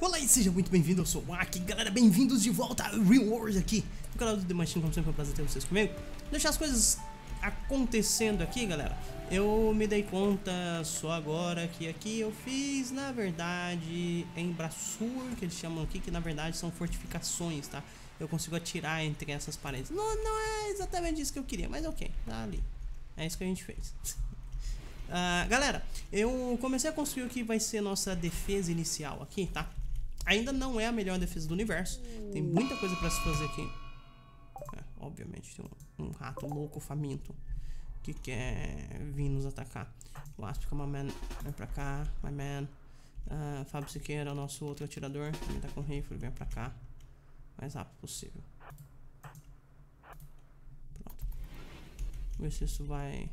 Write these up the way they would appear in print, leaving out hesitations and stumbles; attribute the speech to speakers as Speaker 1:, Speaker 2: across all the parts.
Speaker 1: Olá e seja muito bem-vindo, eu sou o Aki. Galera, bem-vindos de volta a Real World aqui no canal do The Machine. Como sempre é um prazer ter vocês comigo. Deixar as coisas acontecendo aqui, galera. Eu me dei conta só agora que aqui eu fiz, na verdade, embraçur, que eles chamam aqui, que na verdade são fortificações, tá? Eu consigo atirar entre essas paredes. Não é exatamente isso que eu queria, mas ok, tá ali. É isso que a gente fez. Galera, eu comecei a construir o que vai ser nossa defesa inicial aqui, tá? Ainda não é a melhor defesa do universo. Tem muita coisa pra se fazer aqui. Obviamente tem um rato louco, faminto, que quer vir nos atacar. O Aspica, my man, vem pra cá, my man. Fábio Siqueira, o nosso outro atirador, também tá com rifle, vem pra cá. O mais rápido possível. Pronto. Vamos ver se isso vai...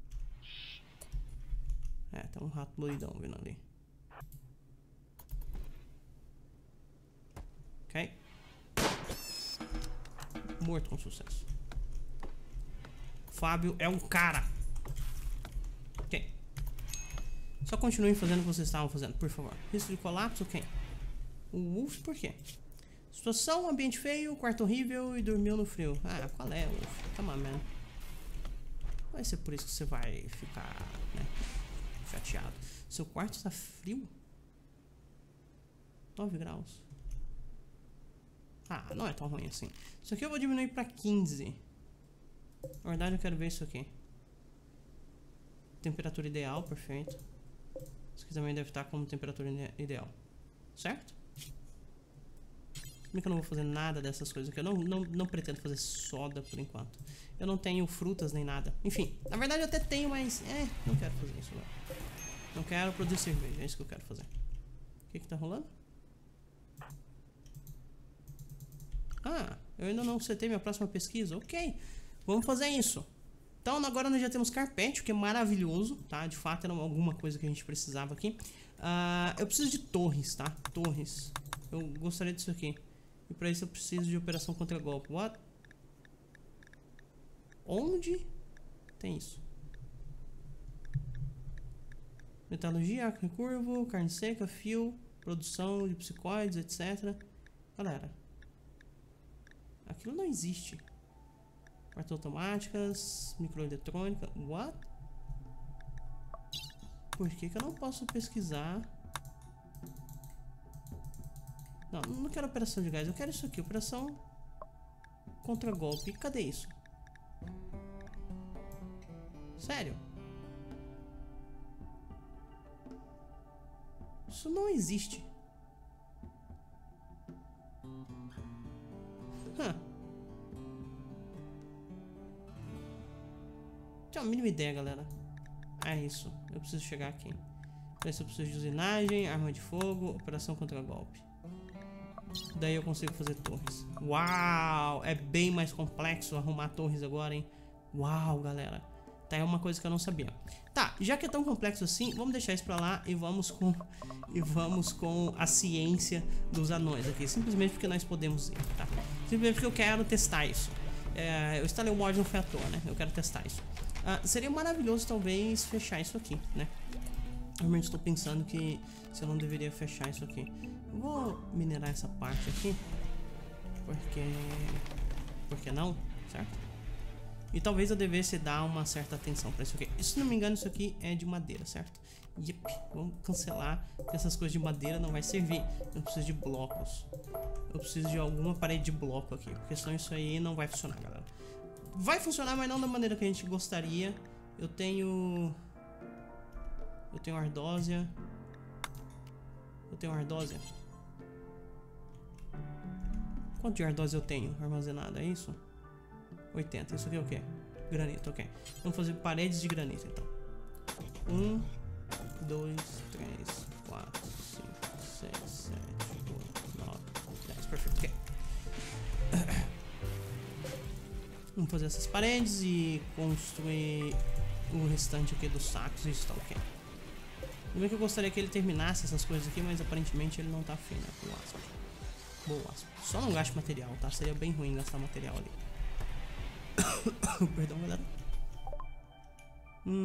Speaker 1: tem um rato doidão vindo ali. Ok. Morto com sucesso. Fábio é um cara. Ok. Só continuem fazendo o que vocês estavam fazendo, por favor. Risco de colapso, ok. O Wolf, por quê? Situação, ambiente feio, quarto horrível e dormiu no frio. Qual é, Wolf? Come on, man. Vai ser por isso que você vai ficar, né, chateado. Seu quarto está frio? 9 graus. Não é tão ruim assim. Isso aqui eu vou diminuir pra 15. Na verdade eu quero ver isso aqui. Temperatura ideal, perfeito. Isso aqui também deve estar como temperatura ideal. Certo? Como é que eu não vou fazer nada dessas coisas aqui? Eu não pretendo fazer soda por enquanto. Eu não tenho frutas nem nada. Enfim, na verdade eu até tenho, mas... não quero fazer isso agora. Não quero produzir cerveja, é isso que eu quero fazer. O que tá rolando? Eu ainda não setei minha próxima pesquisa. Ok, vamos fazer isso. Então agora nós já temos carpete, o que é maravilhoso, tá? De fato era alguma coisa que a gente precisava aqui. Eu preciso de torres, tá? Torres. Eu gostaria disso aqui. E pra isso eu preciso de operação contra golpe. What? Onde tem isso? Metalurgia, arco recurvo, carne seca, fio, produção de psicóides, etc. Galera, aquilo não existe. Portas automáticas, microeletrônica. What? Por que eu não posso pesquisar? Não quero operação de gás, eu quero isso aqui. Operação contra golpe. Cadê isso? Sério? Isso não existe. Não tenho a mínima ideia, galera. É isso. Eu preciso chegar aqui. Para isso eu preciso de usinagem, arma de fogo, operação contra golpe. Daí eu consigo fazer torres. Uau! É bem mais complexo arrumar torres agora, hein? Uau, galera. Tá, é uma coisa que eu não sabia. Tá, já que é tão complexo assim, vamos deixar isso pra lá e vamos com a ciência dos anões aqui. Simplesmente porque nós podemos ir, tá? Simplesmente porque eu quero testar isso. Eu instalei o mod, não foi à toa, né? Eu quero testar isso. Seria maravilhoso talvez fechar isso aqui, né? Realmente estou pensando que se eu não deveria fechar isso aqui. Eu vou minerar essa parte aqui. Porque não, certo? E talvez eu devesse dar uma certa atenção para isso aqui. Se não me engano, isso aqui é de madeira, certo? Yep, vamos cancelar. Essas coisas de madeira não vai servir. Eu preciso de blocos. Eu preciso de alguma parede de bloco aqui, porque senão isso aí não vai funcionar, galera. Vai funcionar, mas não da maneira que a gente gostaria. Eu tenho ardósia. Quanto de ardósia eu tenho armazenada, é isso? 80, isso aqui é o que? Granito, ok. Vamos fazer paredes de granito, então. 1, 2, 3, 4, 5, 6, 7, 8, 9, 10, perfeito, ok. Vamos fazer essas paredes e construir o restante aqui dos sacos e isso tá ok. Primeiro que eu gostaria que ele terminasse essas coisas aqui, mas aparentemente ele não tá afim, né? Com o aspa. Boa, aspa. Só não gaste material, tá? Seria bem ruim gastar material ali. Perdão, galera.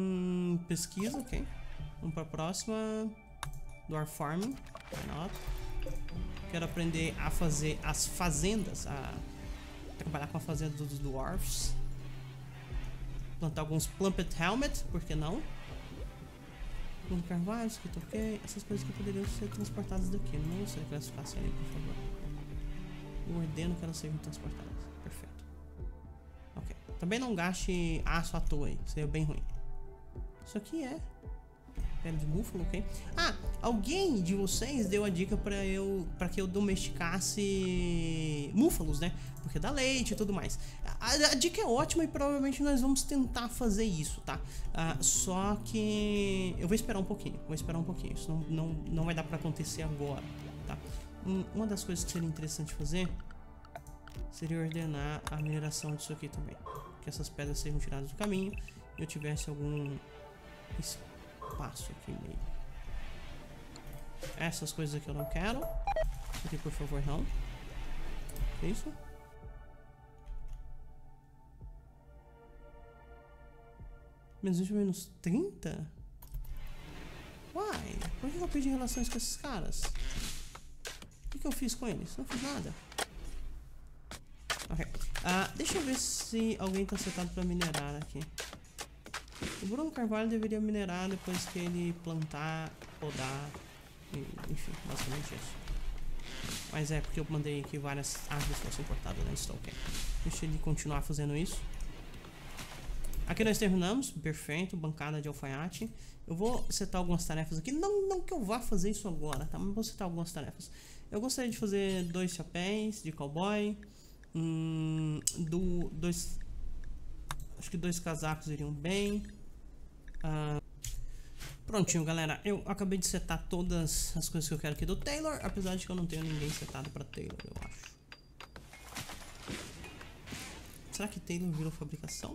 Speaker 1: Pesquisa, ok. Vamos pra próxima. Dwarf Farming. Why not? Quero aprender a fazer as fazendas, a trabalhar com a fazenda dos dwarfs. Plantar alguns plumpet helmet, por que não? Um carvalho, isso aqui tá ok. Essas coisas que poderiam ser transportadas daqui. Não gostaria que elas ficassem ali, por favor. Eu ordeno que elas sejam transportadas. Perfeito. Ok. Também não gaste aço à toa aí. Seria bem ruim. Isso aqui é pele de búfalo, ok? Ah, alguém de vocês deu a dica pra que eu domesticasse búfalos, né? Porque dá leite e tudo mais. A dica é ótima e provavelmente nós vamos tentar fazer isso, tá? Só que eu vou esperar um pouquinho. Isso não vai dar pra acontecer agora, tá? Uma das coisas que seria interessante fazer seria ordenar a mineração disso aqui também. Que essas pedras sejam tiradas do caminho e eu tivesse algum espaço aqui meio. Essas coisas aqui eu não quero. Isso aqui, por favor, não. Isso. Menos 20, menos 30? Uai, por que eu perdi relações com esses caras? O que eu fiz com eles? Não fiz nada. Ok. Deixa eu ver se alguém tá setado pra minerar aqui. O Bruno Carvalho deveria minerar depois que ele plantar, podar, enfim, basicamente isso. Mas é porque eu mandei que várias árvores fossem cortadas, né? Estou ok. Deixa ele continuar fazendo isso. Aqui nós terminamos, perfeito, bancada de alfaiate. Eu vou setar algumas tarefas aqui, não que eu vá fazer isso agora, tá? Mas vou setar algumas tarefas. Eu gostaria de fazer 2 chapéus de cowboy, acho que 2 casacos iriam bem. Prontinho, galera, eu acabei de setar todas as coisas que eu quero aqui do Taylor, apesar de que eu não tenho ninguém setado pra Taylor, eu acho. Será que Taylor virou fabricação?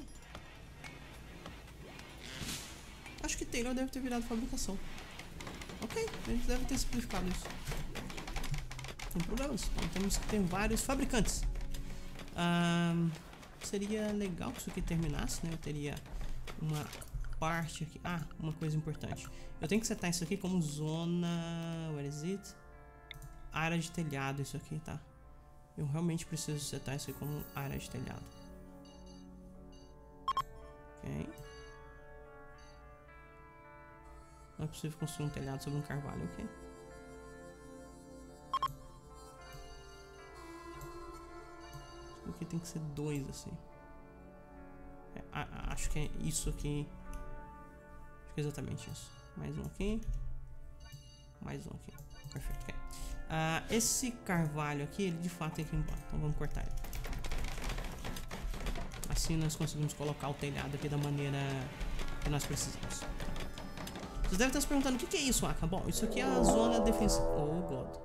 Speaker 1: Acho que Taylor deve ter virado fabricação. Ok, a gente deve ter simplificado isso. Sem problemas, então temos que ter vários fabricantes. Seria legal que isso aqui terminasse, né? Eu teria uma parte aqui. Uma coisa importante. Eu tenho que setar isso aqui como zona... Where is it? Área de telhado, isso aqui, tá? Eu realmente preciso setar isso aqui como área de telhado. Ok. Não é possível construir um telhado sobre um carvalho, ok? Isso aqui tem que ser 2, assim. Acho que é isso aqui. Acho que é exatamente isso. Mais um aqui. Mais um aqui. Perfeito, ok. Esse carvalho aqui, ele de fato tem que ir embora. Então vamos cortar ele. Assim nós conseguimos colocar o telhado aqui da maneira que nós precisamos. Vocês devem estar se perguntando o que é isso, Aka? Bom, isso aqui é a zona defensiva. Oh, God.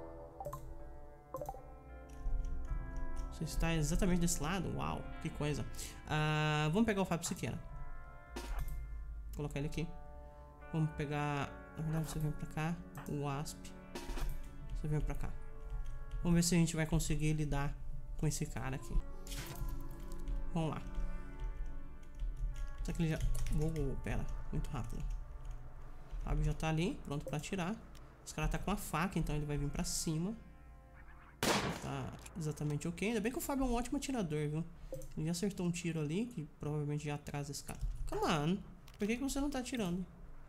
Speaker 1: Você está exatamente desse lado? Uau, que coisa. Vamos pegar o Fábio Siqueira. Vou colocar ele aqui. Vamos pegar... Na verdade, você vem pra cá. O Wasp. Você vem pra cá. Vamos ver se a gente vai conseguir lidar com esse cara aqui. Vamos lá. Só que ele já... pera. Muito rápido. O Fábio já tá ali, pronto pra atirar. Esse cara tá com a faca, então ele vai vir pra cima. Tá exatamente ok. Ainda bem que o Fábio é um ótimo atirador, viu? Ele já acertou um tiro ali, que provavelmente já atrasa esse cara. Come on. Por que você não tá atirando?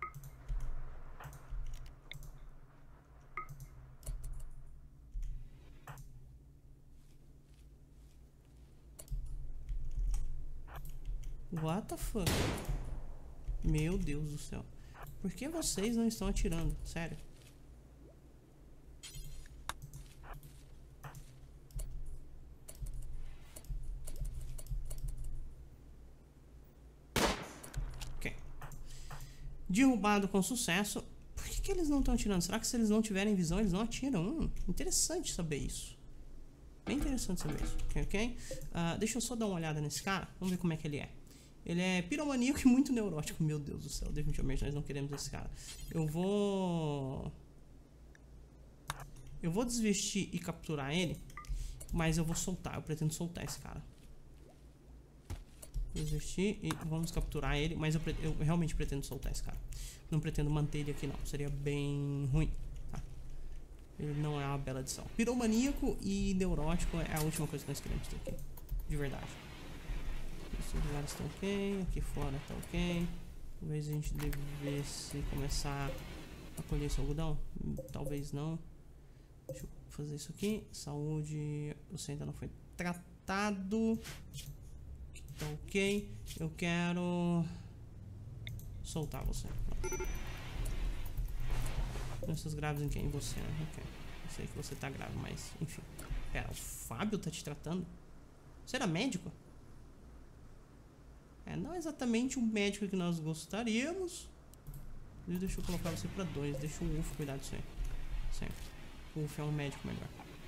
Speaker 1: What the fuck? Meu Deus do céu. Por que vocês não estão atirando? Sério. Ok. Derrubado com sucesso. Por que eles não estão atirando? Será que se eles não tiverem visão, eles não atiram? Interessante saber isso. Bem interessante saber isso. Ok? Deixa eu só dar uma olhada nesse cara. Vamos ver como é que ele é. Ele é piromaníaco e muito neurótico. Meu Deus do céu, definitivamente nós não queremos esse cara. Eu vou desvestir e capturar ele. Mas eu vou soltar, eu pretendo soltar esse cara. Desvestir e vamos capturar ele. Mas eu realmente pretendo soltar esse cara. Não pretendo manter ele aqui não, seria bem ruim, tá? Ele não é uma bela adição. Piromaníaco e neurótico é a última coisa que nós queremos ter aqui. De verdade. Esses lugares estão ok. Aqui fora tá ok. Talvez a gente devesse começar a colher esse algodão. Talvez não. Deixa eu fazer isso aqui. Saúde. Você ainda não foi tratado. Tá ok. Eu quero soltar você. Doenças graves em quem? Em você, né? Ok. Eu sei que você tá grave, mas enfim. Pera, o Fábio tá te tratando? Você era médico? É, não exatamente o médico que nós gostaríamos. Deixa eu colocar você pra 2. Deixa o Ufo cuidar disso aí. Certo. O Ufo é um médico melhor.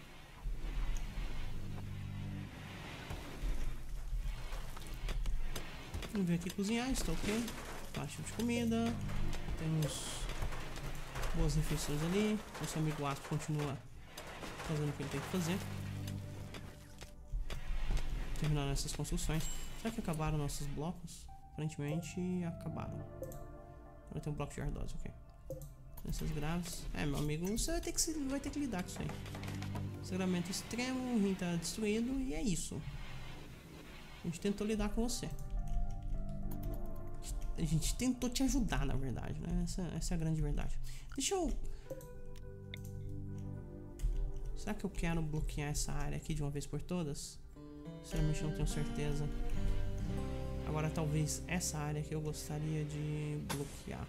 Speaker 1: Vamos ver aqui cozinhar, está ok. Baixa de comida. Temos boas refeições ali. Nosso amigo Asp continua fazendo o que ele tem que fazer. Terminando essas construções. Será que acabaram nossos blocos? Aparentemente acabaram. Agora tem um bloco de ardose, ok. Doenças graves. É, meu amigo, você vai ter que lidar com isso aí. Sangramento extremo, o rim tá destruído e é isso. A gente tentou lidar com você. A gente tentou te ajudar, na verdade, né? Essa é a grande verdade. Deixa eu... Será que eu quero bloquear essa área aqui de uma vez por todas? Sinceramente não tenho certeza. Agora talvez essa área que eu gostaria de bloquear.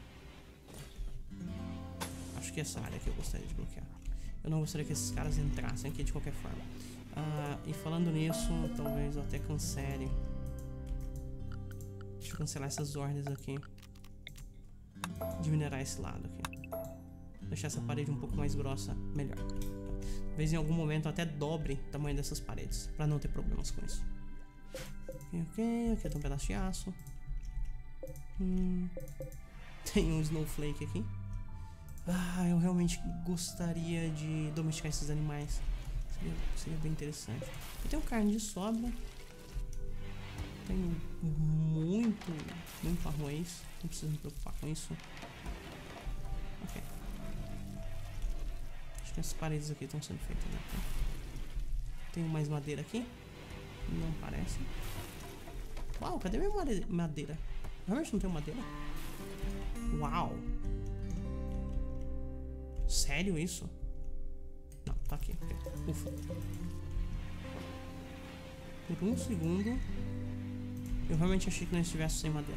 Speaker 1: Acho que essa área que eu gostaria de bloquear. Eu não gostaria que esses caras entrassem aqui de qualquer forma. E falando nisso, talvez eu até cancele. Deixa eu cancelar essas ordens aqui. De minerar esse lado aqui. Deixar essa parede um pouco mais grossa, melhor. Talvez em algum momento eu até dobre o tamanho dessas paredes, pra não ter problemas com isso. Ok, aqui tem um pedaço de aço. Tem um snowflake aqui. Eu realmente gostaria de domesticar esses animais. Seria bem interessante. Eu tenho carne de sobra. Tenho muito arroz. Não preciso me preocupar com isso. Ok. Acho que as paredes aqui estão sendo feitas, né? Tenho mais madeira aqui? Não parece. Uau, cadê minha madeira? Realmente não tenho madeira? Uau. Sério isso? Não, tá aqui. Ufa. Por um segundo eu realmente achei que nós estivéssemos sem madeira.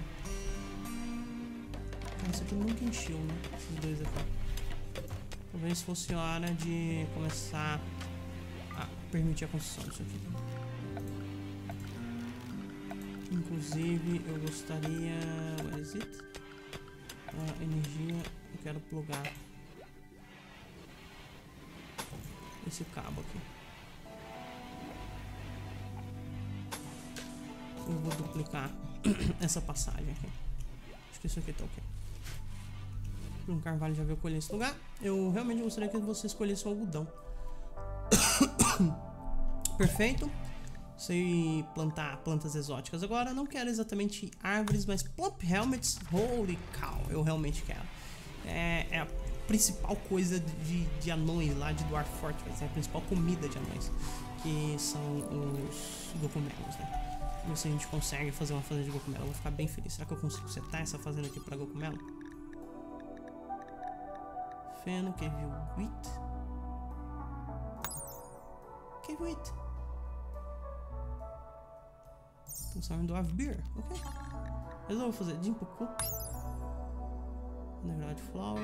Speaker 1: Cara, isso aqui nunca encheu, né? Esses dois aqui. Talvez fosse hora de começar a permitir a construção disso aqui. Inclusive eu gostaria... What is it? Energia. Eu quero plugar esse cabo aqui. Eu vou duplicar essa passagem aqui. Acho que isso aqui tá ok. Um carvalho já veio colher esse lugar. Eu realmente gostaria que você escolhesse um algodão. Perfeito. Sei plantar plantas exóticas agora. Não quero exatamente árvores, mas plump helmets. Holy cow, eu realmente quero. É a principal coisa de anões lá de Dwarf Fortress. É a principal comida de anões, que são os gokumelos, né? Ver se a gente consegue fazer uma fazenda de gocumelo. Eu vou ficar bem feliz. Será que eu consigo setar essa fazenda aqui para gocumelo? Feno, cave wheat. Cave wheat. Transform em Dwarf Beer. Ok. Mas eu vou fazer Jimpo Cook. Underground Flower.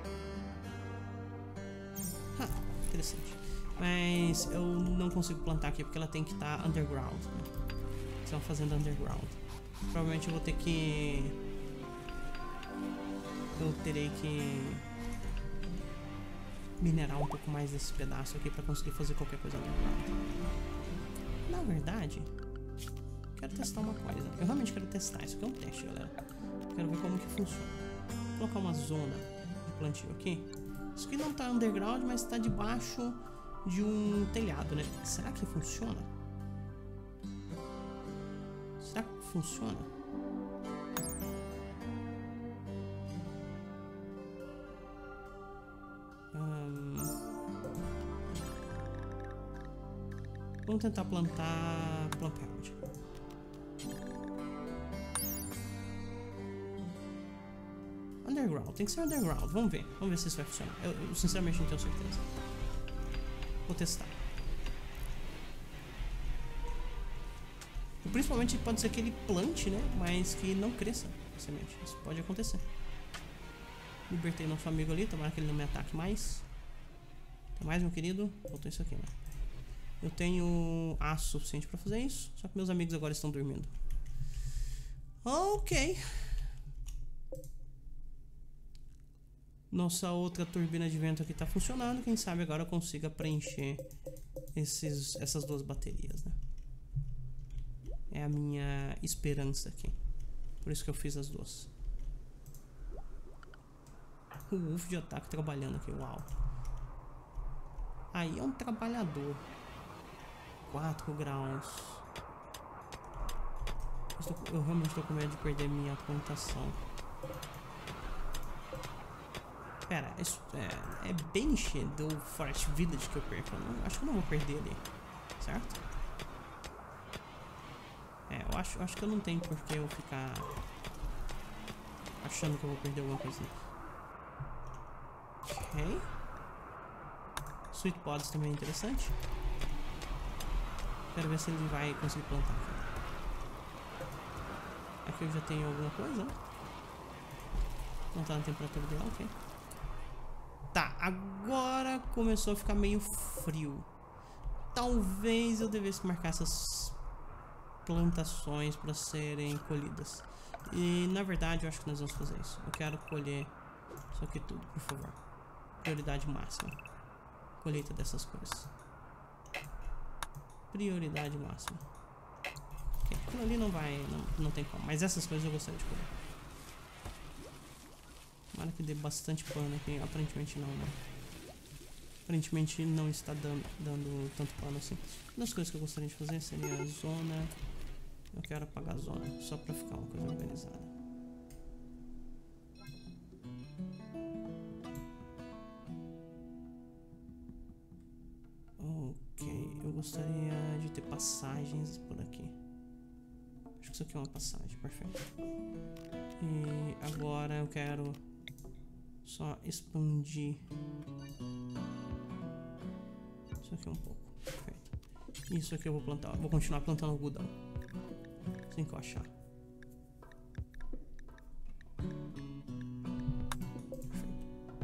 Speaker 1: Interessante. Mas eu não consigo plantar aqui porque ela tem que estar underground, né? É uma fazenda underground. Provavelmente eu vou ter que... Eu terei que minerar um pouco mais desse pedaço aqui para conseguir fazer qualquer coisa underground. Na verdade, quero testar uma coisa. Eu realmente quero testar. Isso aqui é um teste, galera. Quero ver como que funciona. Vou colocar uma zona de plantio aqui. Isso aqui não tá underground, mas está debaixo de um telhado, né? Será que funciona? Será que funciona? Vamos tentar plantar Plumpyard. Underground, tem que ser underground. Vamos ver se isso vai funcionar. Eu sinceramente não tenho certeza. Vou testar. E principalmente pode ser que ele plante, né? Mas que não cresça a semente. Isso pode acontecer. Libertei nosso amigo ali, tomara que ele não me ataque mais. Tem mais, meu querido? Faltou isso aqui, né? Eu tenho aço suficiente pra fazer isso. Só que meus amigos agora estão dormindo. Ok. Nossa outra turbina de vento aqui tá funcionando. Quem sabe agora eu consiga preencher essas duas baterias, né? É a minha esperança aqui. Por isso que eu fiz as duas. O Wolf de ataque trabalhando aqui, uau. Aí é um trabalhador. 4 graus. Eu realmente estou com medo de perder minha plantação. Pera, isso é bem do Forest Village que eu perco. Acho que eu não vou perder ali. Certo? Eu acho que eu não tenho por que eu ficar achando que eu vou perder alguma coisa. Ok. Sweet Pods também é interessante. Quero ver se ele vai conseguir plantar aqui. Aqui eu já tenho alguma coisa, né? Não tá na temperatura ideal, ok. Tá, agora começou a ficar meio frio. Talvez eu devesse marcar essas plantações para serem colhidas. E na verdade eu acho que nós vamos fazer isso. Eu quero colher isso aqui tudo, por favor. Prioridade máxima. Colheita dessas coisas. Prioridade máxima. Ok, aquilo ali não tem como. Mas essas coisas eu gostaria de colher. Tomara que dê bastante pano aqui. Aparentemente não, né? Aparentemente não está dando tanto pano assim. Uma das coisas que eu gostaria de fazer seria a zona. Eu quero apagar a zona, só pra ficar uma coisa organizada. Ok, eu gostaria de ter passagens por aqui. Acho que isso aqui é uma passagem, perfeito. E agora eu quero só expandir isso aqui um pouco, perfeito. Isso aqui eu vou plantar, vou continuar plantando algodão. Assim que eu achar. Perfeito.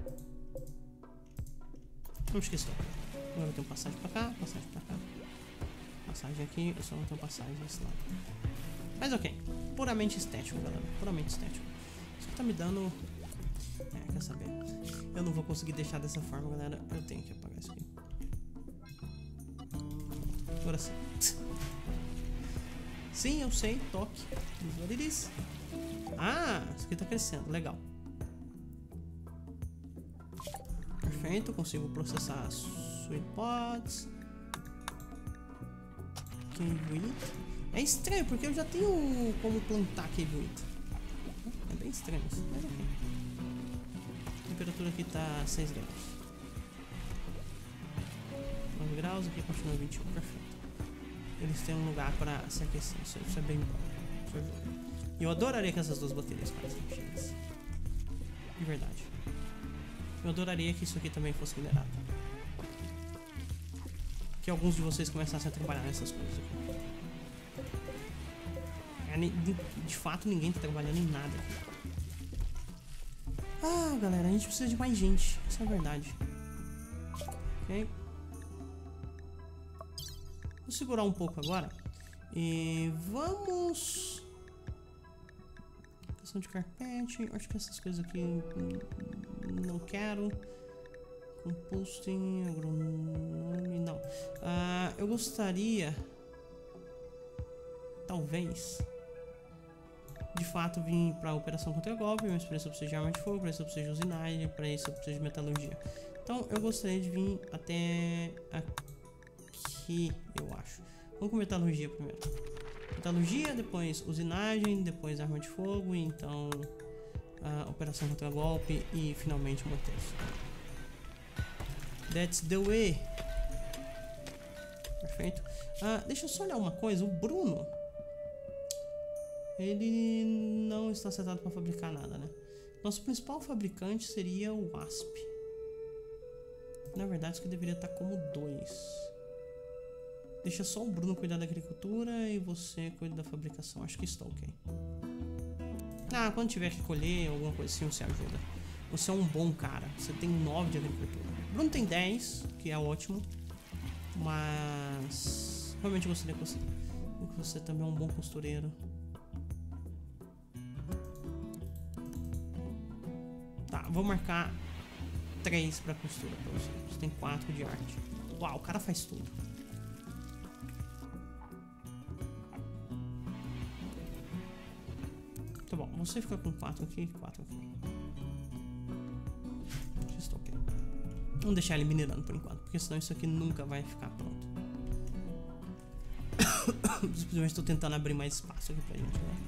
Speaker 1: Não esqueça. Agora eu tenho passagem pra cá, passagem pra cá. Passagem aqui, eu só não tenho passagem desse lado. Mas ok. Puramente estético, galera. Puramente estético. Isso que tá me dando... quer saber? Eu não vou conseguir deixar dessa forma, galera. Eu tenho que apagar isso aqui. Agora sim. Sim, eu sei, toque. Ah, isso aqui tá crescendo, legal. Perfeito, consigo processar Sweet Pods. Cave. É estranho, porque eu já tenho como plantar Cave. É bem estranho isso, mas ok. A temperatura aqui tá 6 graus. 9 graus, aqui continua 21, perfeito. Eles têm um lugar para se aquecer, isso é bem bom. E eu adoraria que essas duas baterias ficassem cheias. De verdade. Eu adoraria que isso aqui também fosse minerado. Que alguns de vocês começassem a trabalhar nessas coisas aqui. De fato, ninguém tá trabalhando em nada aqui. Ah, galera, a gente precisa de mais gente. Isso é verdade. Ok. Vou segurar um pouco agora. E vamos... Questão de carpete. Acho que essas coisas aqui não quero. Composting, agronome, não. Eu gostaria... Talvez... De fato, vir para a operação contra golpe, mas para isso eu preciso de arma de fogo, para isso eu preciso de usinagem, para isso eu preciso de metalurgia. Então eu gostaria de vir até aqui, eu acho. Vamos com metalurgia primeiro. Metalurgia, depois usinagem, depois arma de fogo, e então a operação contra golpe e finalmente morteiros. That's the way. Perfeito. Deixa eu só olhar uma coisa. O Bruno, ele não está setado para fabricar nada, né? Nosso principal fabricante seria o Wasp. Na verdade, isso que deveria estar como 2. Deixa só o Bruno cuidar da agricultura e você cuida da fabricação. Acho que está ok. Quando tiver que colher alguma coisa assim, você ajuda. Você é um bom cara. Você tem 9 de agricultura. O Bruno tem 10, que é ótimo. Mas realmente gostaria que você também é um bom costureiro. Tá, vou marcar 3 pra costura pra você. Você tem 4 de arte. Uau, o cara faz tudo. Tá bom, você fica com 4 aqui e 4 aqui. Estou ok. Vamos deixar ele minerando por enquanto, porque senão isso aqui nunca vai ficar pronto. Simplesmente estou tentando abrir mais espaço aqui pra gente, né?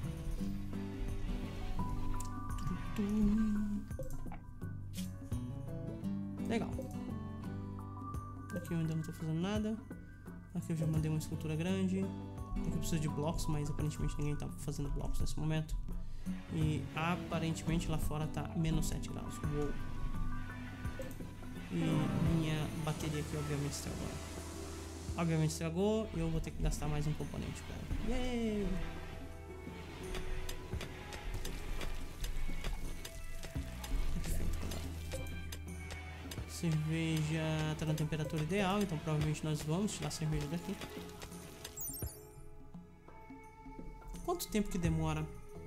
Speaker 1: Legal. Aqui eu ainda não estou fazendo nada. Aqui eu já mandei uma escultura grande. Aqui eu preciso de blocos, mas aparentemente ninguém está fazendo blocos nesse momento. E aparentemente lá fora tá menos 7 graus. Uou. E minha bateria aqui obviamente estragou. Obviamente estragou e eu vou ter que gastar mais um componente com ela. Yay! Perfeito, galera. Cerveja tá na temperatura ideal, então provavelmente nós vamos tirar a cerveja daqui. Quanto tempo que demora?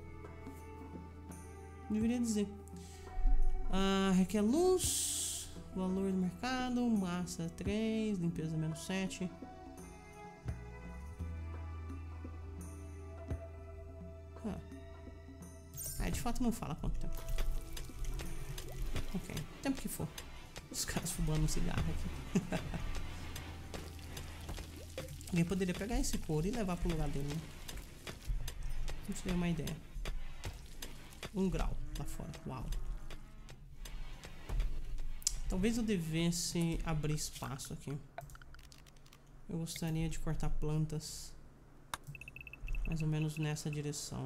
Speaker 1: Deveria dizer. Requer luz, valor do mercado, massa 3, limpeza menos 7. De fato não fala quanto tempo. Ok, tempo que for. Os caras fumando um cigarro aqui. Alguém poderia pegar esse couro e levar pro lugar dele, né? Não te dei uma ideia. 1 grau lá fora. Uau. Talvez eu devesse abrir espaço aqui. Eu gostaria de cortar plantas mais ou menos nessa direção.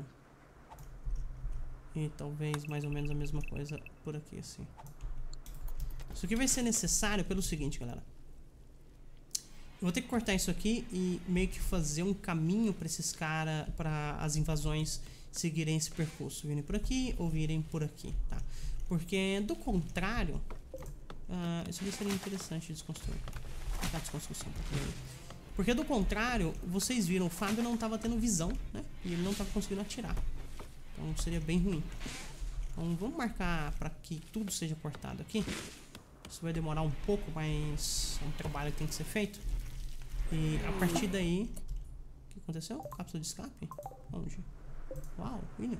Speaker 1: E talvez mais ou menos a mesma coisa por aqui, assim. Isso aqui vai ser necessário pelo seguinte, galera. Eu vou ter que cortar isso aqui e meio que fazer um caminho para esses caras, para as invasões seguirem esse percurso. Virem por aqui ou virem por aqui, tá? Porque do contrário, isso aqui seria interessante de desconstruir. Tá, desconstrução. Porque do contrário, vocês viram, o Fábio não estava tendo visão, né? E ele não estava conseguindo atirar. Então seria bem ruim. Então vamos marcar para que tudo seja cortado aqui. Isso vai demorar um pouco, mas é um trabalho que tem que ser feito. E a partir daí... O que aconteceu? Cápsula de escape? Onde? Uau,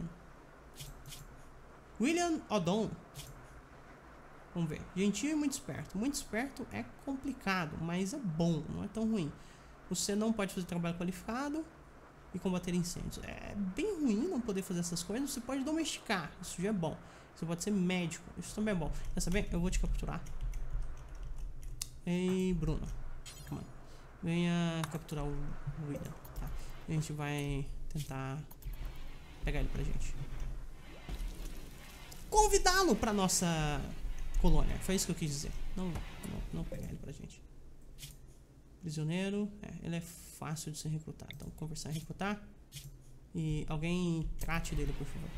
Speaker 1: William Odom. Vamos ver. Gentil e muito esperto. Muito esperto é complicado, mas é bom, não é tão ruim. Você não pode fazer trabalho qualificado e combater incêndios. É bem ruim não poder fazer essas coisas. Você pode domesticar, isso já é bom. Você pode ser médico, isso também é bom. Quer saber? Eu vou te capturar. Ei, Bruno. Calma. Venha capturar o William. Tá. A gente vai tentar pegar ele pra gente. Convidá-lo pra nossa colônia. Foi isso que eu quis dizer. Não pegar ele pra gente. Prisioneiro. Ele é fácil de se recrutar. Então, conversar e recrutar. E alguém trate dele, por favor.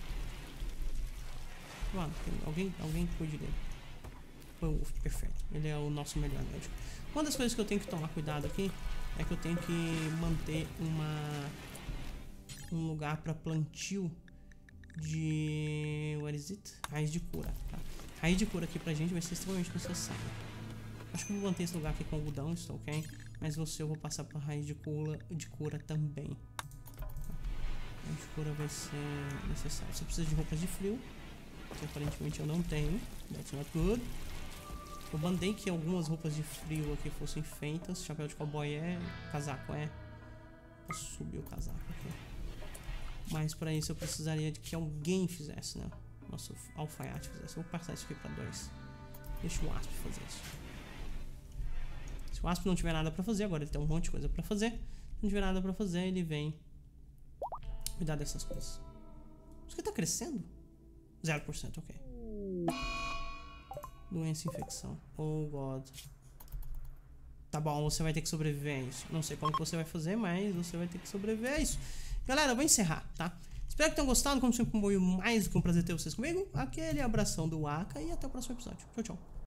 Speaker 1: Mano, alguém cuide dele. Perfeito. Ele é o nosso melhor médico. Uma das coisas que eu tenho que tomar cuidado aqui é que eu tenho que manter um lugar para plantio de... What is it? Raiz de cura, tá? Raiz de cura aqui pra gente vai ser extremamente necessário. Acho que eu vou manter esse lugar aqui com algodão, isso ok? Mas eu vou passar para raiz de cura também. Raiz de cura vai ser necessário. Você precisa de roupas de frio, que aparentemente eu não tenho. That's not good. Eu mandei que algumas roupas de frio aqui fossem feitas. Chapéu de cowboy casaco Posso subir o casaco aqui. Mas para isso eu precisaria de que alguém fizesse, né? Nosso alfaiate fizesse. Eu vou passar isso aqui para 2. Deixa o Wasp fazer isso. Se o Asp não tiver nada pra fazer, agora ele tem um monte de coisa pra fazer. Se não tiver nada pra fazer, ele vem cuidar dessas coisas. Isso aqui tá crescendo? 0%, ok. Doença e infecção. Oh, God. Tá bom, você vai ter que sobreviver a isso. Não sei como que você vai fazer, mas você vai ter que sobreviver a isso. Galera, eu vou encerrar, tá? Espero que tenham gostado. Como sempre, foi mais do que um prazer ter vocês comigo. Aquele abração do Aka e até o próximo episódio. Tchau, tchau.